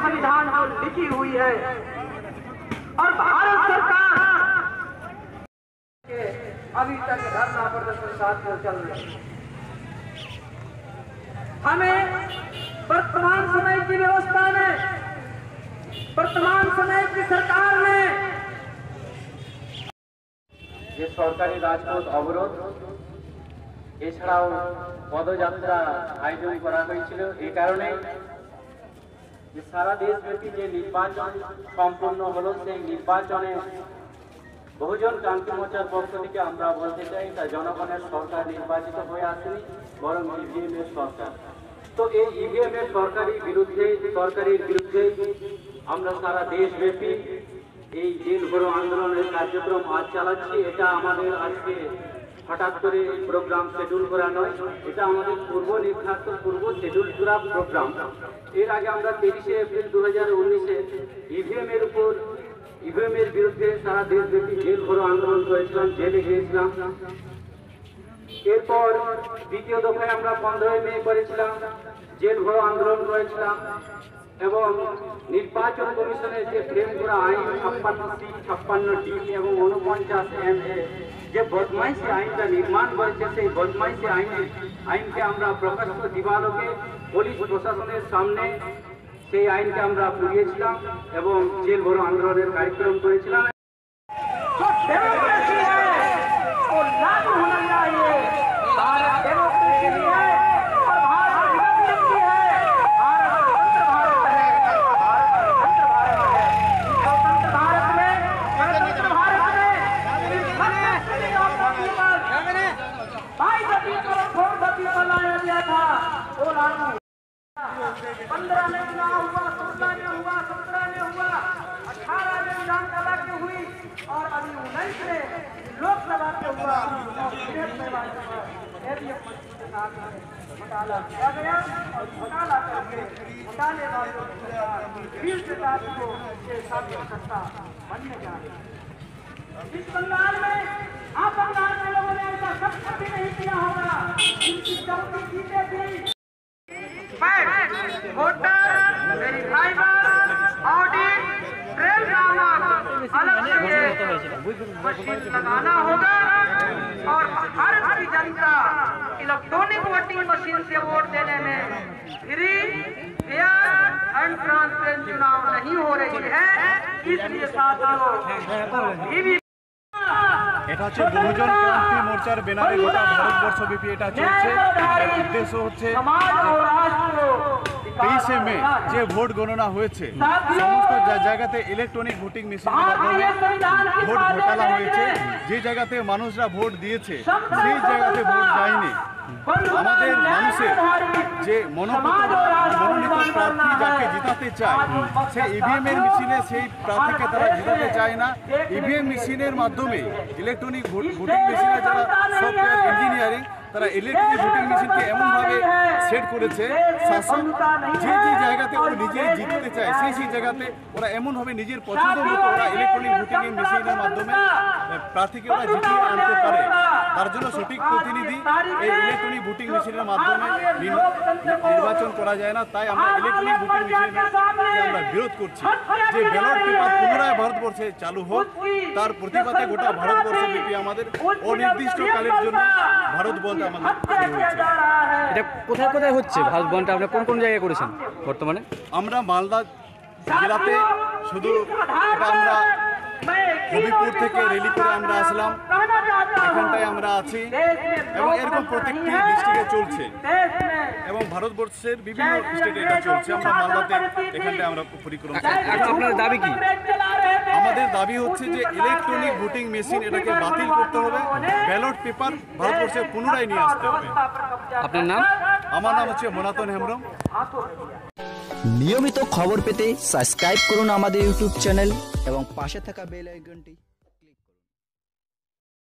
संविधान में लिखी हुई है और भारत सरकार के अभी तक धरना प्रदर्शन साथ में चल रहे हैं। हमें वर्तमान समय की व्यवस्था में, वर्तमान समय की सरकार ने যে সরকারি রাজপথ অবরোধ এছাড়াও পদযাত্রা আয়োজন করা হয়েছিল এই কারণে যে সারা দেশব্যাপী যে নির্বাচন সম্পন্ন হলো সেই নির্বাচনে বহুজন ক্রান্তি মোর্চার পক্ষ থেকে আমরা বলতে চাই তা জনগণের সরকার নির্বাচিত হয়ে আসেনি, বরং ইভিএম এর সরকার। তো এই ইভিএম এর সরকারের বিরুদ্ধে আমরা সারা দেশব্যাপী এই জেল ভরো আন্দোলনের কার্যক্রম আজ চালাচ্ছি। এটা আমাদের আজকে হঠাৎ করে এই প্রোগ্রাম শিডিউল করা নয়, এটা আমাদের পূর্ব নির্ধারিত পূর্ব শিডিউল করা প্রোগ্রাম। এর আগে আমরা 23শে এপ্রিল 2019-এ ইভিএম এর বিরুদ্ধে সারা দেশব্যাপী জেল ভরো আন্দোলন করেছিলাম, জেলে গিয়েছিলাম। এরপর দ্বিতীয় দফায় আমরা 15 মে করেছিলাম, জেল ভরো আন্দোলন করেছিলাম এবং নির্বাচন কমিশনের যে ফ্রেম করা আইন 56C, 56D এবং 49 MA যে বদমাইশি আইনটা নির্মাণ করেছে, সেই বদমাইশি আইনকে আমরা প্রকাশ্য দিবালোকে পুলিশ প্রশাসনের সামনে সেই আইনকে আমরা পুড়িয়েছিলাম এবং জেল ভরো আন্দোলনের কার্যক্রম করেছিলাম। पंद्रह में चुनाव हुआ, 16 में हुआ, 17 में हुआ, 18 में विधानसभा की हुई और अभी 19 में लोकसभा के हुआ और घोटाला किया गया और घोटाला करके घोटाले वालों को सत्ता बनने जा रही है। इस बंगाल में आप बंगाल के लोगों ने ऐसा सब कभी नहीं किया होगा। इनकी 14 सीटें थी, वोटर वेरीफाइबर ऑडिट ट्रेल नामक अलग से मशीन लगाना होगा और भारत की जनता इलेक्ट्रॉनिक वोटिंग मशीन से वोट देने में फ्री, फेयर एंड ट्रांसपेरेंट चुनाव नहीं हो रही है। इसलिए साथियों এটা হচ্ছে বহুজন ক্রান্তি মোর্চার ব্যানারে গোটা ভারতবর্ষব্যাপী এটা চলছে। এর উদ্দেশ্য হচ্ছে 23শে মে যে ভোট গণনা হয়েছে সমস্ত জায়গাতে ইলেকট্রনিক ভোটিং মেশিনের মাধ্যমে ভোট ঘোটালা হয়েছে। যে জায়গাতে মানুষরা ভোট দিয়েছে সেই জায়গাতে ভোট যায়নি। আমাদের মানুষের যে মনোনীত প্রার্থী যাকে জিতাতে চায় সেই ইভিএম এর মেশিনে সেই প্রার্থীকে তারা জিতাতে চায় না। ইভিএম মেশিনের মাধ্যমে ইলেকট্রনিক ভোটিং মেশিনে যারা সফটওয়্যার ইঞ্জিনিয়ারিং তারা ইলেকট্রনিক ভোটিং মেশিনকে এমনভাবে সেট করেছে শাসক যে জায়গাতে ও নিজে জিততে চায় সেই জায়গাতে ওরা এমনভাবে নিজের পছন্দ মতো ওরা ইলেকট্রনিক ভোটিং মেশিনের মাধ্যমে প্রার্থীকে ওরা জিতিয়ে আনতে পারে। তার জন্য সঠিক প্রতিনিধি এই ইলেকট্রনিক ভোটিং মেশিনের মাধ্যমে নির্বাচন করা যায় না। তাই আমরা ইলেকট্রনিক ভোটিং মেশিনকে আমরা বিরোধ করছি। যে ব্যালট পেপার পুনরায় ভারতবর্ষে চালু হোক তার প্রতিবাদে গোটা ভারতবর্ষব্যাপী আমাদের অনির্দিষ্টকালের জন্য ভারত বন্ধ আমাদের হয়েছে। এটা কোথায় কোথায় হচ্ছে ভারত বন্ধটা? আপনারা কোন কোন জায়গায় করেছেন বর্তমানে? আমরা মালদা জেলাতে শুধু এটা আমরা হবিপুর থেকে রেলি করে আমরা আসলাম, এখানটায় আমরা আছি এবং এরকম প্রত্যেকটি ডিস্ট্রিক্টে চলছে এবং ভারতবর্ষের বিভিন্ন স্টেটে এটা চলছে। আমরা মালদাতে এখানটায় আমরা পরিক্রমা করছি। আপনার দাবি কি? আমাদের দাবি হচ্ছে যে ইলেকট্রনিক ভোটিং মেশিন এটাকে বাতিল করতে হবে, ব্যালট পেপার ভারতবর্ষে পুনরায় নিয়ে আসতে হবে। আপনার নাম? আমার নাম হচ্ছে মনাতন হেমব্রম। নিয়মিত খবর পেতে সাবস্ক্রাইব করুন আমাদের ইউটিউব চ্যানেল এবং পাশে থাকা বেল আইকনটি